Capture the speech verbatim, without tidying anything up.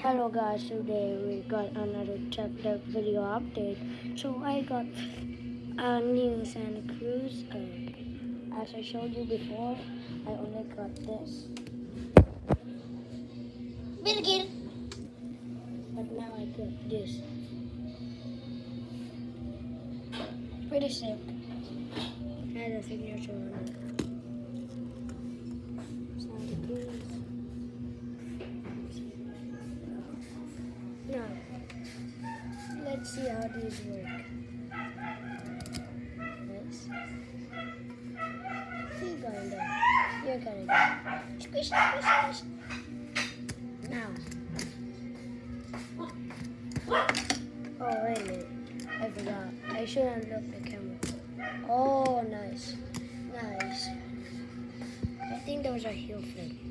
Hello guys, today we got another chapter video update. So I got a new Santa Cruz. Uh, as I showed you before, I only got this. Bilgil. But now I got this. Pretty sick. Had a signature on it. Santa Cruz. Now, let's see how these work. This. You're going down. You're going down. Squish, squish, squish. Now. Oh, wait a minute. I forgot. I should unlock the camera. Oh, nice. Nice. I think those are heel flips.